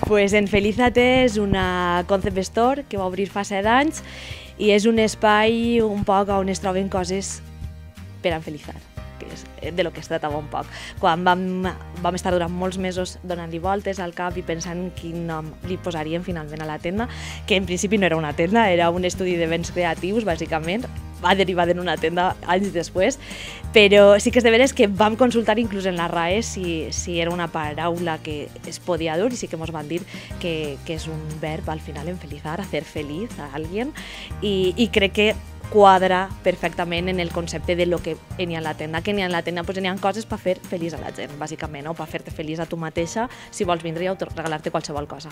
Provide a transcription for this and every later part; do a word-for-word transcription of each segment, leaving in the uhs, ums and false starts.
Pues en Felízate és una concept store que va obrir fa set anys i és un espai un poc on es troben coses per a enfelitzar, que és de lo que es tratava un poc. Quan vam, vam estar durant molts mesos donant-li voltes al cap i pensant quin nom li posaríem finalment a la tenda, que en principi no era una tenda, era un estudi de béns creatius, bàsicament, va derivar en una tenda anys després, però sí que és de veres que vam consultar inclús en la R A E si, si era una paraula que es podia dur i sí que ens van dir que, que és un verb al final enfelitzar, hacer feliz a alguien i, i crec que quadra perfectament en el concepte de lo que n'hi ha a la tenda, que n'hi ha a la tenda, doncs n'hi ha coses per fer feliç a la gent, bàsicament, o per fer-te feliç a tu mateixa si vols vindre o regalar-te qualsevol cosa.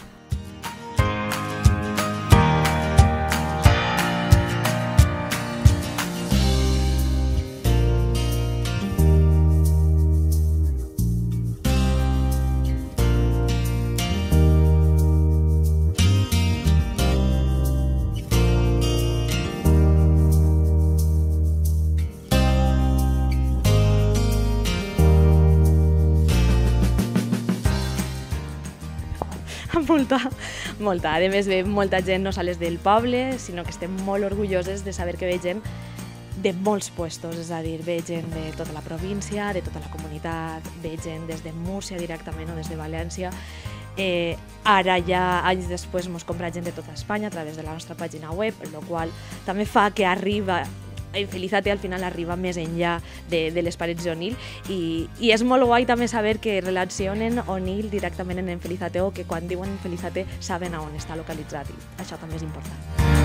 Molta, molta. A més, ve molta gent no sols del poble, sinó que estem molt orgulloses de saber que ve gent de molts puestos, és a dir, ve gent de tota la província, de tota la comunitat, ve gent des de Múrcia directament o des de València. Eh, ara ja, anys després, ens compra gent de tota Espanya a través de la nostra pàgina web, el qual també fa que arriba en Felízate al final arriba més enllà de, de les parets d'Onil i, i és molt guai també saber que relacionen Onil directament en Felízate o que quan diuen Felízate saben a on està localitzat i això també és important.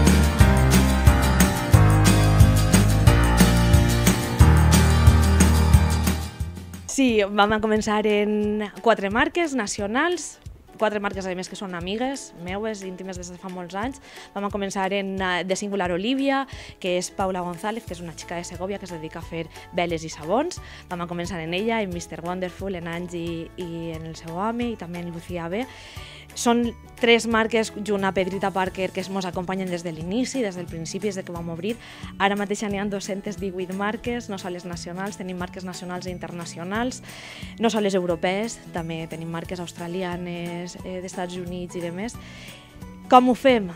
Sí, vam començar en quatre marques nacionals, quatre marques a més que són amigues meues, íntimes des de fa molts anys. Vam començar en The Singular Olivia, que és Paula González, que és una xica de Segovia que es dedica a fer veles i sabons. Vam començar en ella, en mister Wonderful, en Angie i en el seu home, i també en Lucía B. Són tres marques junt a Pedrita Parker que ens acompanyen des de l'inici, des del principi, des que vam obrir. Ara mateix n'hi ha dos-centes divuit marques, no sols nacionals, tenim marques nacionals i internacionals, no sols europees, també tenim marques australianes, eh, d'Estats Units i demés. Com ho fem?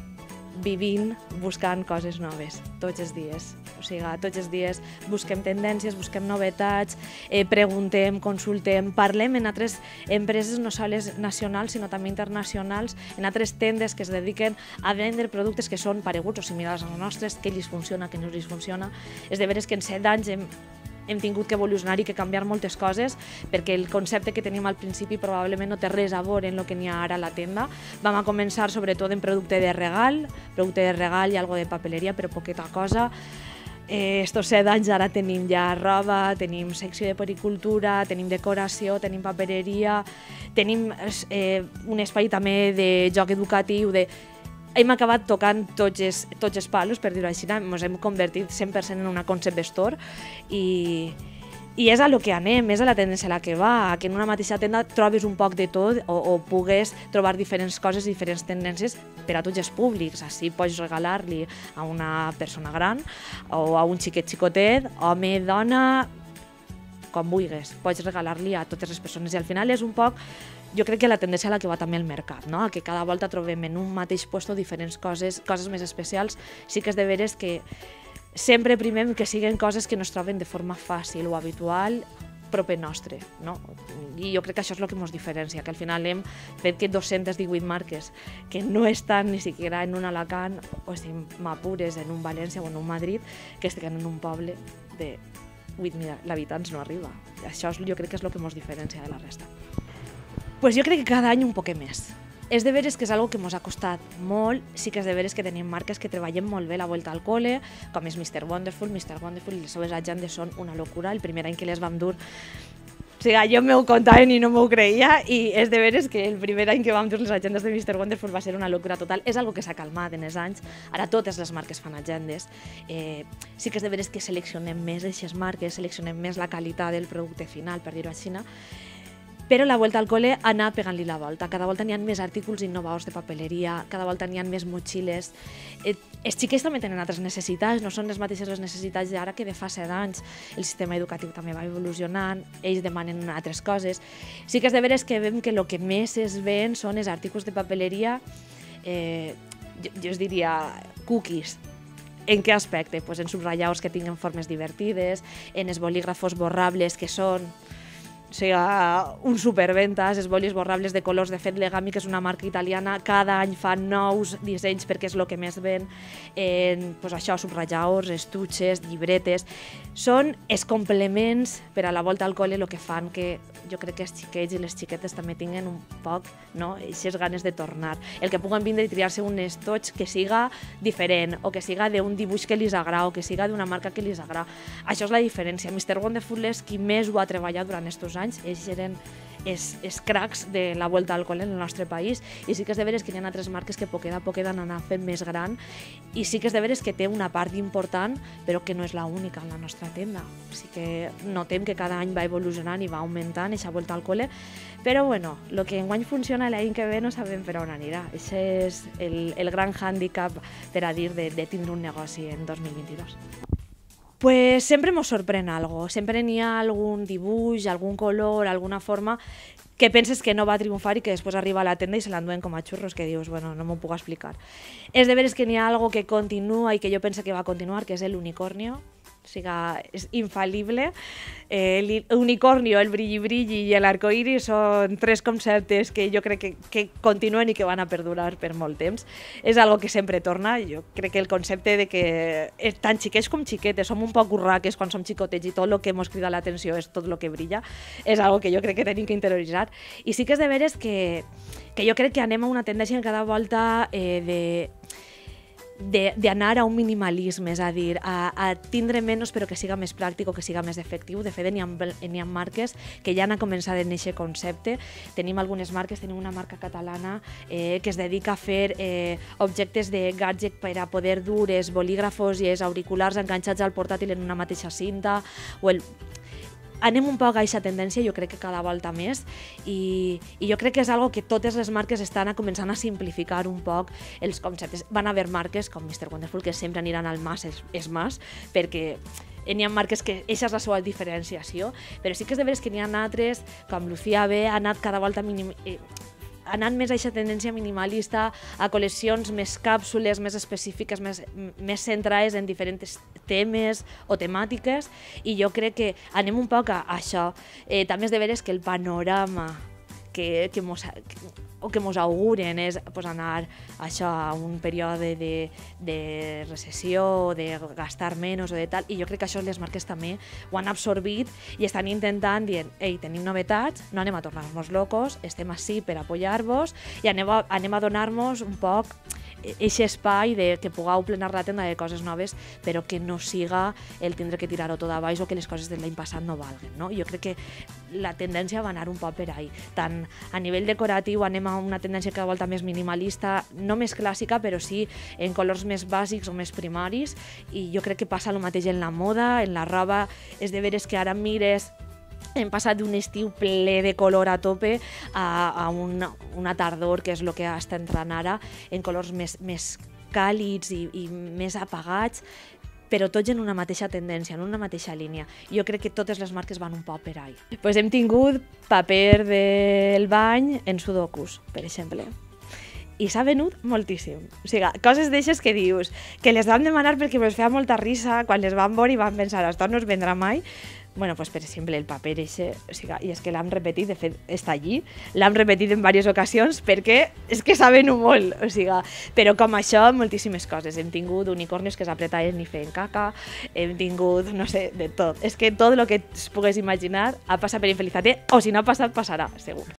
Vivint, buscant coses noves, tots els dies. O sigui, tots els dies busquem tendències, busquem novetats, eh, preguntem, consultem, parlem en altres empreses no sols nacionals, sinó també internacionals, en altres tendes que es dediquen a vendre productes que són pareguts o similars als nostres, què els funciona, què no els funciona. És de veres que en set anys hem hem tingut que evolucionar i que canviar moltes coses perquè el concepte que tenim al principi probablement no té res a veure en el que n'hi ha ara a la tenda. Vam a començar sobretot en producte de regal, producte de regal i algo de papeleria, però poqueta cosa. Eh, estos set anys ara tenim ja roba, tenim secció de pericultura, tenim decoració, tenim papereria, tenim eh, un espai també de joc educatiu, de hem acabat tocant tots els, tots els palos, per dir-ho així, ens hem convertit cent per cent en una concept store i, i és a lo que anem, és a la tendència a la que va, que en una mateixa tenda trobis un poc de tot o, o pugues trobar diferents coses, diferents tendències per a tots els públics. Així pots regalar-li a una persona gran o a un xiquet xicotet, home, dona, com vulguis, pots regalar-li a totes les persones i al final és un poc, jo crec que la tendència a la que va també el mercat, no? Que cada volta trobem en un mateix lloc diferents coses, coses més especials. Sí que és de veres que sempre primem que siguin coses que no es troben de forma fàcil o habitual, proper nostre, no? I jo crec que això és el que ens diferencia, que al final hem fet que dos-centes divuit marques que no estan ni siquiera en un Alacant o si m'apures en un València o en un Madrid, que estiguen en un poble de vuit mil habitants no arriba. Això jo crec que és el que ens diferencia de la resta. Pues jo crec que cada any un poc més. És de veres que és algo que ens ha costat molt, sí que és de veres que tenim marques que treballem molt bé la volta al col·le, com és mister Wonderful, mister Wonderful i les seves agendes són una locura. El primer any que les vam dur, o sigui, jo m'ho contaven i no m'ho creia i és de veres que el primer any que vam dur les agendes de mister Wonderful va ser una locura total. És algo que s'ha calmat en els anys, ara totes les marques fan agendes. Eh, sí que és de veres que seleccionem més aquestes marques, seleccionem més la qualitat del producte final, per dir-ho així, però la Vuelta al Cole ha anat pegant-li la volta. Cada volta n'hi ha més articles innovadors de papeleria, cada volta n'hi ha més motxilles. Eh, els xiquets també tenen altres necessitats, no són les mateixes les necessitats d'ara que de fa set anys. El sistema educatiu també va evolucionant, ells demanen altres coses. Sí que és de veres que veiem que el que més es ven són els articles de papeleria, eh, jo, jo es diria cookies. En què aspecte? Pues en subratlladors que tinguen formes divertides, en els bolígrafos borrables que són o sigui, un superventas, els bolis borrables de colors. De fet, Legami, que és una marca italiana, cada any fa nous dissenys perquè és el que més ven. En, pues això, subratlladors, estuches, llibretes. Són els complements per a la Volta al Cole el que fan que jo crec que els xiquets i les xiquetes també tinguen un poc, no?, aquestes ganes de tornar. El que puguen vindre i triar-se un estoig que siga diferent, o que siga d'un dibuix que els agrada, o que siga d'una marca que els agrada. Això és la diferència. mister Wonderful és qui més ho ha treballat durant aquests anys, ells eren els, els cracs de la Volta al Cole en el nostre país, i sí que és de veres que hi ha altres marques que poquet a poquet han anat fent més gran, i sí que és de veres que té una part important, però que no és l'única en la nostra tenda. Sí que notem que cada any va evolucionant i va augmentant aquesta Volta al Cole, però bueno, el que enguany funciona l'any que ve no sabem per on anirà. Això és el, el gran hàndicap, per a dir, de, de tindre un negoci en dos mil vint-i-dos. Pues sempre ens sorprèn algo, sempre n'hi ha algun dibuix, algun color, alguna forma que penses que no va triomfar i que després arriba a la tenda i se l'enduen com a xurros, que dius, bueno, no m'ho puc explicar. És de veres que n'hi ha algo que continua i que jo penso que va continuar, que és l'unicornio. O sigui, és infal·lible. Eh, l'unicornio, el brilli-brilli i l'arcoïris són tres conceptes que jo crec que, que continuen i que van a perdurar per molt temps. És algo que sempre torna. Jo crec que el concepte de que tant xiquets com xiquetes som un poc urraques quan som xicotets i tot el que ens crida l'atenció és tot el que brilla, és algo que jo crec que tenim que interioritzar. I sí que és de veres que, que jo crec que anem a una tendència en cada volta eh, de d'anar a un minimalisme, és a dir, a, a tindre menys però que siga més pràctic o que siga més efectiu. De fet, n'hi ha, n'hi ha marques que ja han començat en aquest concepte. Tenim algunes marques, tenim una marca catalana eh, que es dedica a fer eh, objectes de gadget per a poder dur els bolígrafos i els auriculars enganxats al portàtil en una mateixa cinta, o el... Anem un poc a aquesta tendència, jo crec que cada volta més, i, i jo crec que és algo que totes les marques estan a començant a simplificar un poc els conceptes. Van haver marques com mister Wonderful que sempre aniran al mas és, és mas, perquè n'hi ha marques que aquesta és la seva diferenciació, però sí que és de veres que n'hi ha altres, com Lucía B, ha anat cada volta minim... Eh, anant més a aquesta tendència minimalista, a col·leccions més càpsules, més específiques, més, més centrades en diferents temes o temàtiques, i jo crec que anem un poc a això. Eh, també és de veres que el panorama que, que mos, que, o que ens auguren és pues, anar això, a un període de, de recessió, o de gastar menys o de tal, i jo crec que això les marques també ho han absorbit i estan intentant dient, ei, tenim novetats, no anem a tornar-nos locos, estem ací per apoyar-vos i anem a, anem a donar-nos un poc aquest espai de que pugueu plenar la tenda de coses noves, però que no siga el tindre que tirar-ho tot a baix o que les coses de l'any passat no valguen, no? Jo crec que la tendència va anar un poc per ahí. Tant a nivell decoratiu anem a una tendència cada volta més minimalista, no més clàssica, però sí en colors més bàsics o més primaris, i jo crec que passa el mateix en la moda, en la roba. És de veres que ara mires hem passat d'un estiu ple de color a tope a, a una, una tardor, que és el que està entrant ara, en colors més, més càlids i, i més apagats, però tots en una mateixa tendència, en una mateixa línia. Jo crec que totes les marques van un poc per ahí. Pues hem tingut paper del bany en sudokus, per exemple. I s'ha venut moltíssim. O sigui, coses d'eixes que dius, que les vam demanar perquè ens feia molta risa, quan les vam veure i vam pensar, això no es vendrà mai. Bueno, pues per exemple, el paper eixe, o sigui, i és que l'hem repetit, de fet, està allí, l'hem repetit en diverses ocasions perquè és que s'ha venut molt, o sigui, però com això, moltíssimes coses. Hem tingut unicornios que s'apretaven i feien caca, hem tingut, no sé, de tot. És que tot el que es pogués imaginar ha passat per Infelizaté, o si no ha passat, passarà, segur.